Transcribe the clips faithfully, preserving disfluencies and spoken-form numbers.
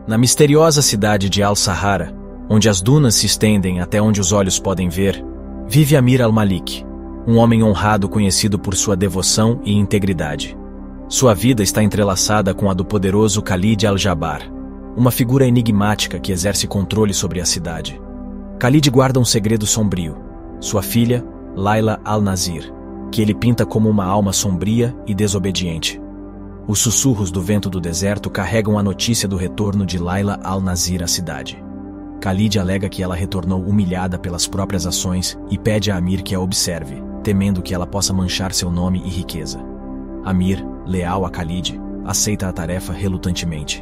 Na misteriosa cidade de Al-Sahara, onde as dunas se estendem até onde os olhos podem ver, vive Amir al-Malik, um homem honrado conhecido por sua devoção e integridade. Sua vida está entrelaçada com a do poderoso Khalid al-Jabbar, uma figura enigmática que exerce controle sobre a cidade. Khalid guarda um segredo sombrio, sua filha, Layla al-Nazir, que ele pinta como uma alma sombria e desobediente. Os sussurros do vento do deserto carregam a notícia do retorno de Layla al-Nazir à cidade. Khalid alega que ela retornou humilhada pelas próprias ações e pede a Amir que a observe, temendo que ela possa manchar seu nome e riqueza. Amir, leal a Khalid, aceita a tarefa relutantemente.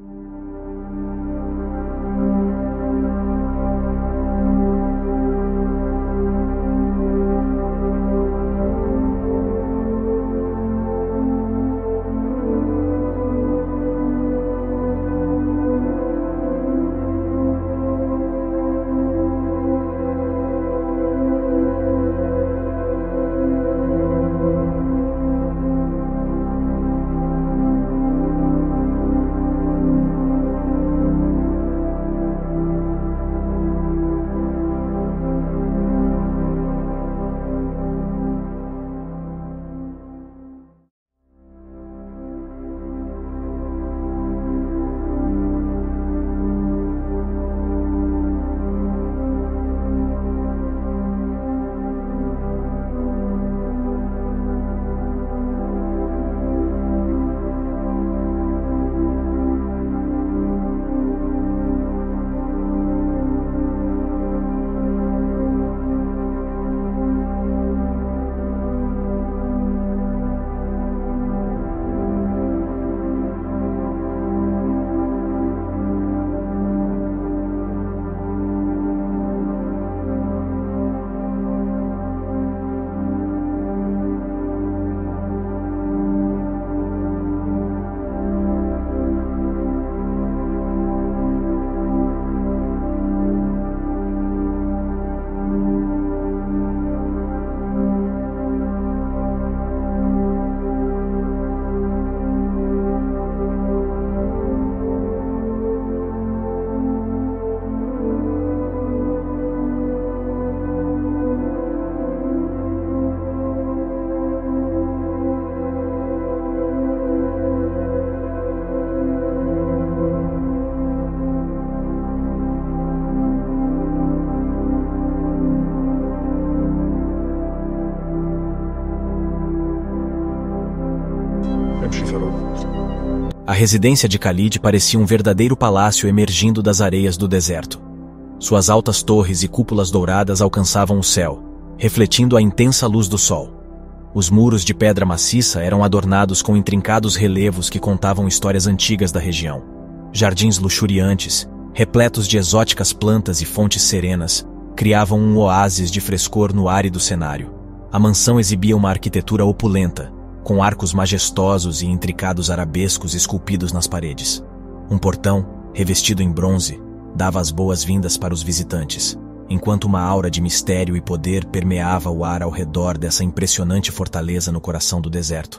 A residência de Khalid parecia um verdadeiro palácio emergindo das areias do deserto. Suas altas torres e cúpulas douradas alcançavam o céu, refletindo a intensa luz do sol. Os muros de pedra maciça eram adornados com intrincados relevos que contavam histórias antigas da região. Jardins luxuriantes, repletos de exóticas plantas e fontes serenas, criavam um oásis de frescor no árido cenário. A mansão exibia uma arquitetura opulenta, com arcos majestosos e intricados arabescos esculpidos nas paredes. Um portão, revestido em bronze, dava as boas-vindas para os visitantes, enquanto uma aura de mistério e poder permeava o ar ao redor dessa impressionante fortaleza no coração do deserto.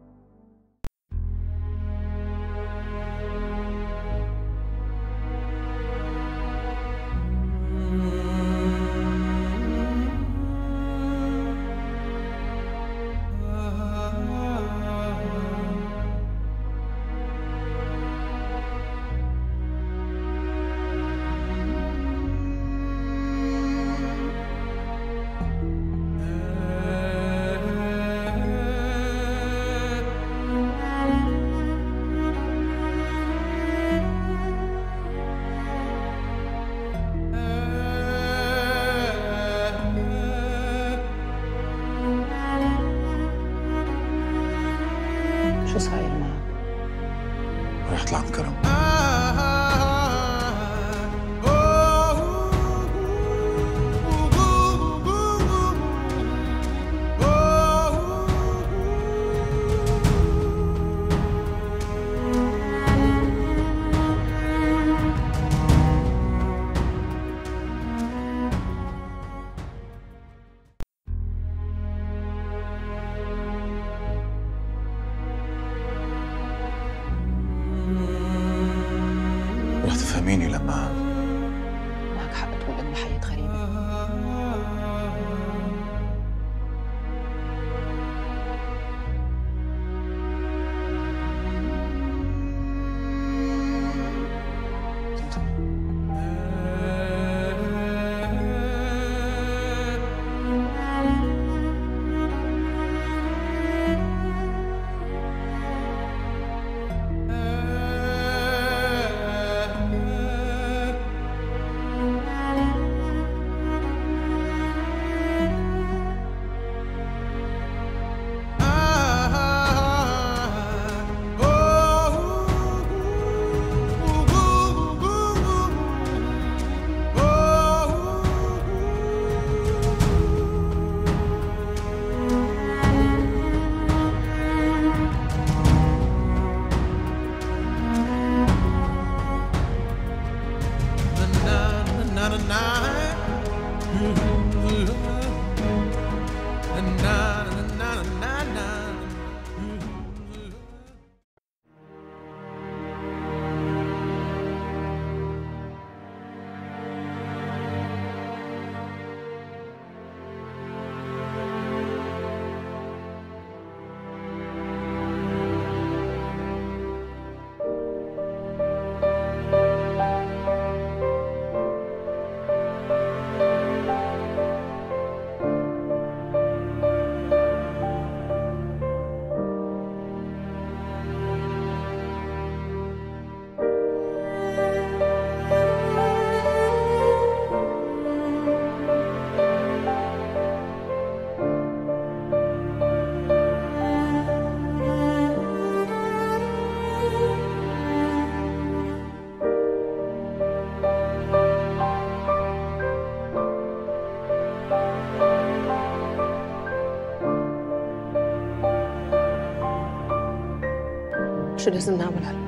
شو صاير معك؟ راح يطلع الكرم. تظلميني لما معك حق تقول إني حياة غريبة. شو لازم نعمل هلا؟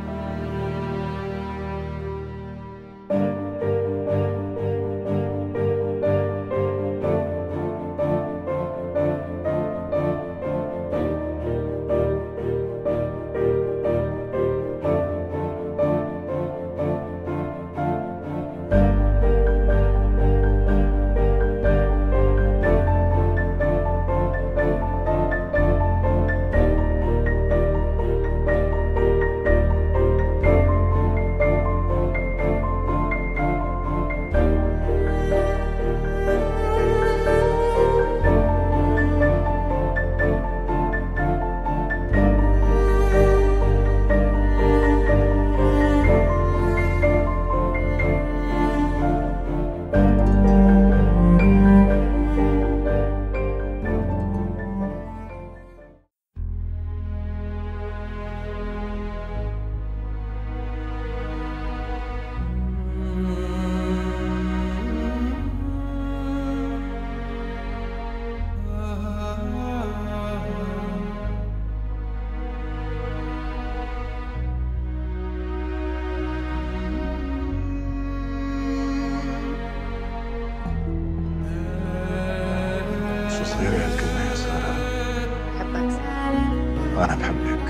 صغيرة هالكلمة يا سارة. بحبك سارة. وأنا بحبك.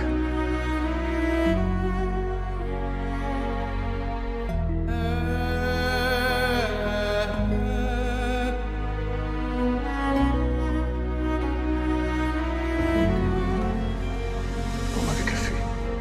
وما بكفي.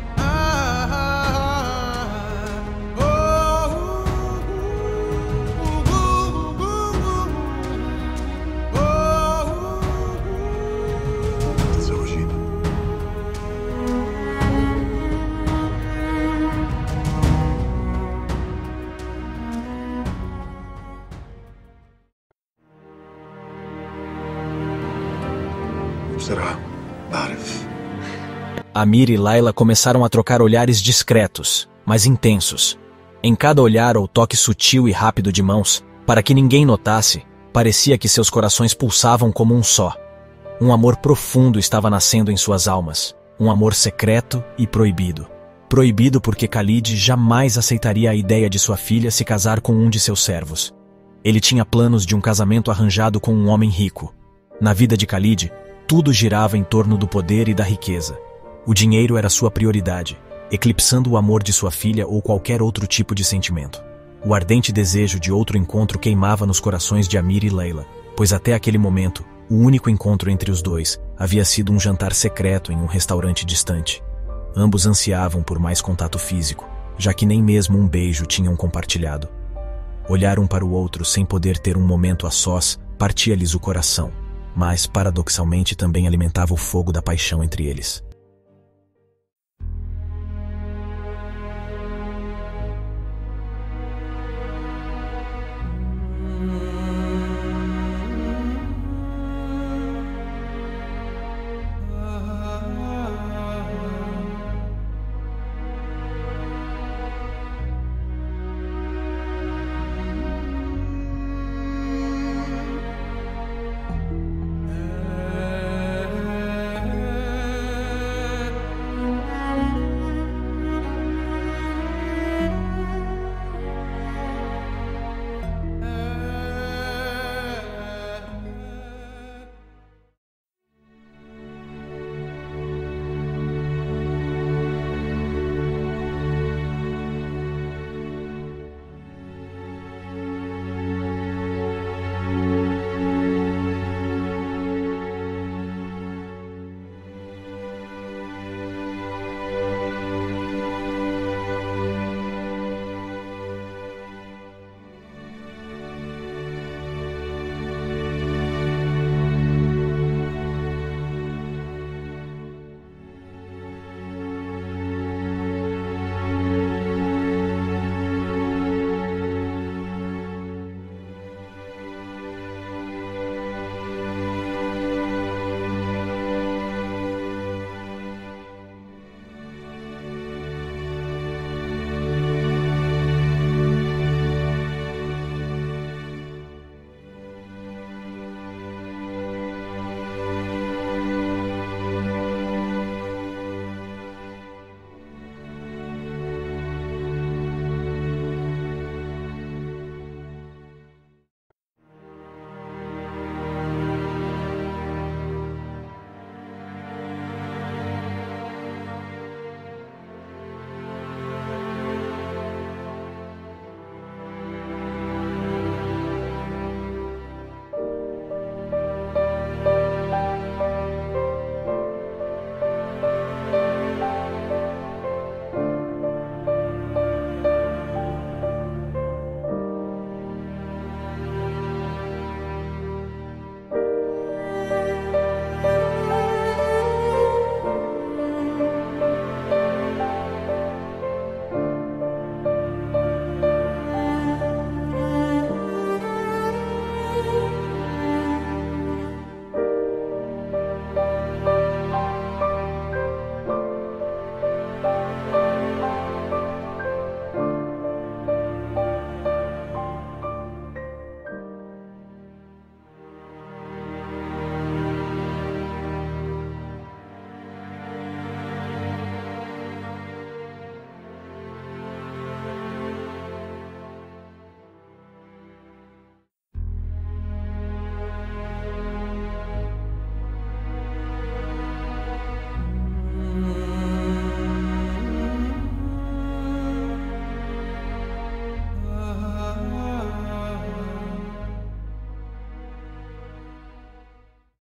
بصراحة بعرف. Amir e Layla começaram a trocar olhares discretos, mas intensos. Em cada olhar ou toque sutil e rápido de mãos, para que ninguém notasse, parecia que seus corações pulsavam como um só. Um amor profundo estava nascendo em suas almas, um amor secreto e proibido. Proibido porque Khalid jamais aceitaria a ideia de sua filha se casar com um de seus servos. Ele tinha planos de um casamento arranjado com um homem rico. Na vida de Khalid, tudo girava em torno do poder e da riqueza. O dinheiro era sua prioridade, eclipsando o amor de sua filha ou qualquer outro tipo de sentimento. O ardente desejo de outro encontro queimava nos corações de Amir e Leila, pois até aquele momento, o único encontro entre os dois havia sido um jantar secreto em um restaurante distante. Ambos ansiavam por mais contato físico, já que nem mesmo um beijo tinham compartilhado. Olhar um para o outro sem poder ter um momento a sós partia-lhes o coração, mas paradoxalmente também alimentava o fogo da paixão entre eles.